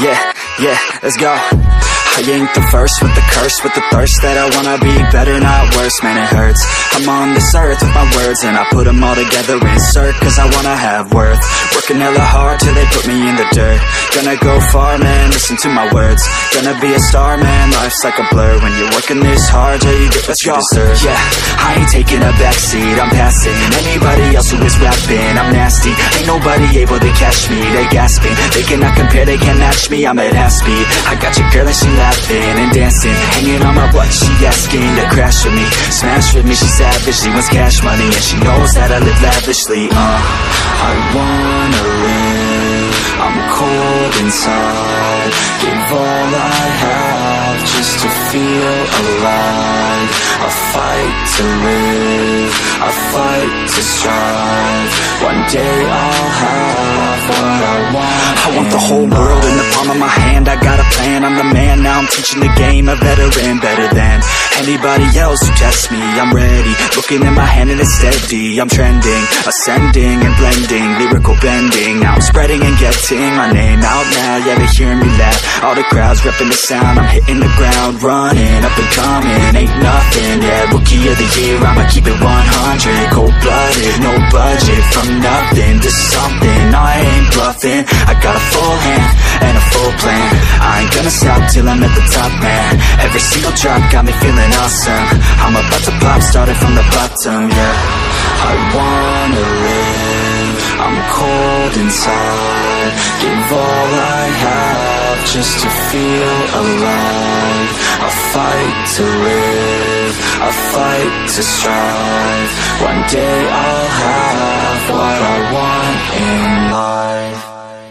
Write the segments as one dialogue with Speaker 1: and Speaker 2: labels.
Speaker 1: Yeah, let's go. I ain't the first with the curse, with the thirst that I wanna be better, not worse, man it hurts. I'm on this earth with my words and I put them all together, insert, cause I wanna have worth. Working hella hard till they put me in the dirt. Gonna go far, man, listen to my words. Gonna be a star, man, life's like a blur. When you're working this hard, yeah, you get what you deserve. Yeah, I ain't taking a backseat, I'm passing anybody else who is rapping. I'm nasty, ain't nobody able to catch me. They gasping, they cannot compare, they can't match me. I'm at half speed, I got your girl and she laughing and dancing, hanging on my butt, she asking to crash with me, smash with me, she savage, she wants cash money, and she knows that I live lavishly. I wanna live, I'm cold inside, give all I have just to feel alive. I fight to live, I fight to strive, one day I'll have what I want. I want the whole world in the palm of my hand, I got a plan, I'm the man, now I'm teaching the game, a veteran, better than anybody else who tests me. I'm ready, looking at my hand and it's steady, I'm trending, ascending and blending, lyrical bending, now I'm spreading and getting my name out now, yeah they hearing me laugh, all the crowds repping the sound, I'm hitting the ground, running, up and coming, ain't nothing, yeah, rookie of the year, I'ma keep it 100, cold-blooded, no budget, from nothing to something, I ain't bluffing, I got a full hand and a full plan, I ain't gonna stop till I'm at the top, man, every single drop got me feeling awesome, I'm about to pop, started from the bottom, yeah, I wanna live, I'm cold inside, give all I have just to feel alive, I fight to live, I fight to strive, one day I'll have what I want in life.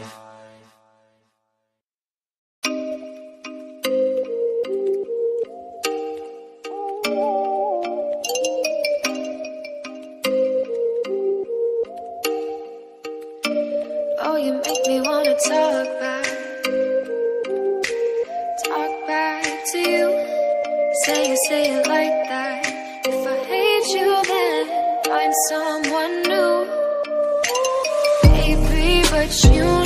Speaker 2: Oh, you make me wanna talk back to you. Say it like that. If I hate you, then find someone new. Baby, but you